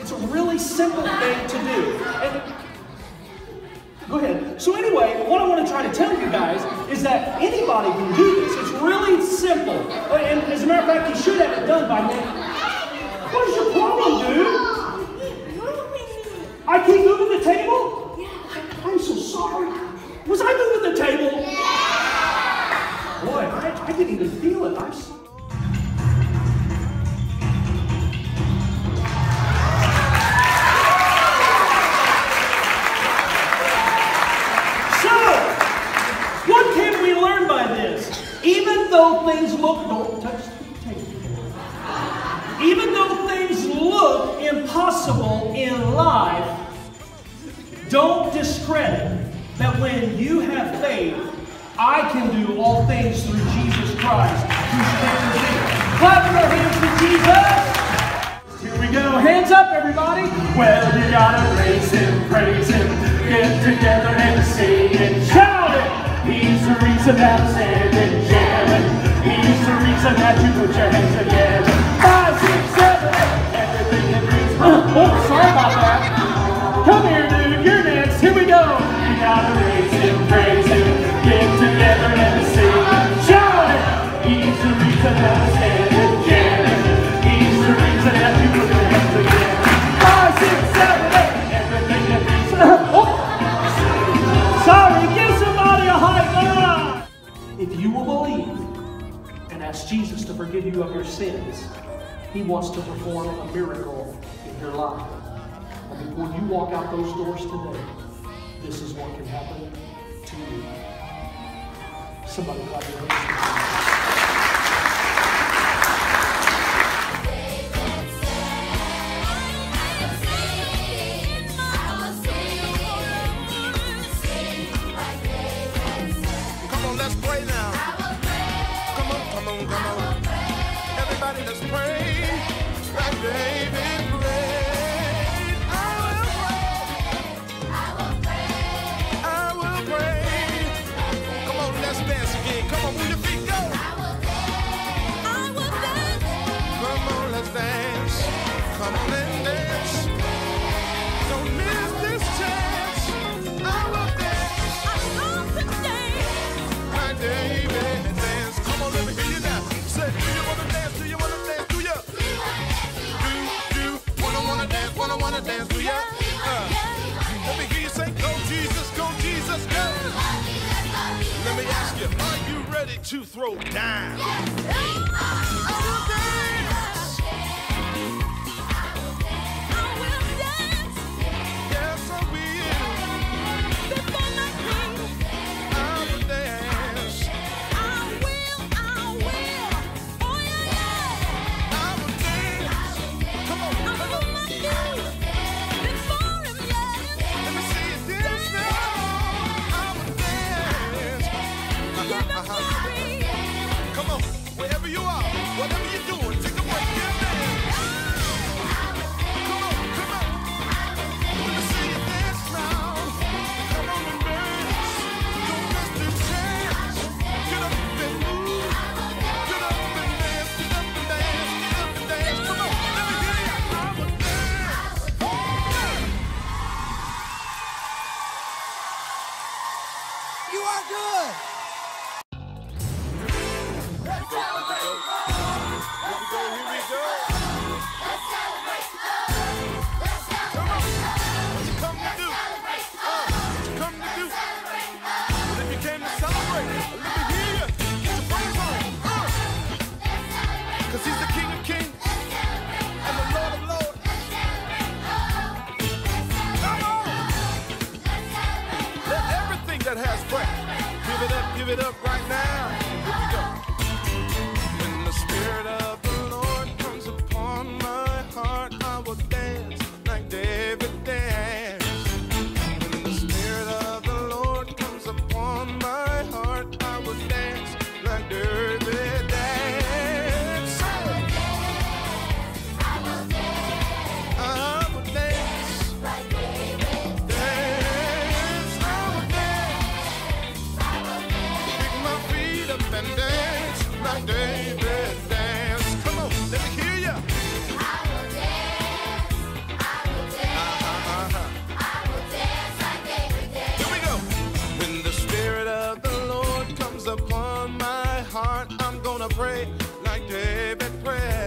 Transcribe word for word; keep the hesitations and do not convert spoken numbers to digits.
It's a really simple thing to do. And, go ahead. So anyway, what I want to try to tell you guys is that anybody can do this. It's really simple. And as a matter of fact, you should have it done by now. What is your problem, dude? I keep moving the table? I'm so sorry. Was I moving the table? Boy, I, I didn't even feel it. I'm so Even though things look, don't touch the table. Even though things look impossible in life, don't discredit that when you have faith, I can do all things through Jesus Christ who strengthens me. Clap your hands for Jesus. Here we go. Hands up, everybody. Well, you gotta praise Him, praise Him. Get together and sing and shout it. He's the reason that I'm standing, jamming. He's the reason that you put your hands together. Five, six, seven, eight, everything that brings. Oh, sorry about that. Come here, dude. You're next. Here we go. You gotta raise Him, praise Him. Get together and sing and shout it. He's the reason that I'm standing, jamming. He's the reason that you put your hands together. Five, six, seven, eight, everything that brings. Oh, sorry. Give somebody a high five. If you will believe and ask Jesus to forgive you of your sins, He wants to perform a miracle in your life. And before you walk out those doors today, this is what can happen to you. Somebody clap your hands. To throw down. Give it up right now. Here we go. When the Spirit of the Lord comes upon my heart, I will dance like David danced. When the Spirit of the Lord comes upon my heart, I will dance like David danced. I will dance. I will dance like David danced. I will dance. I will dance. like David prayed.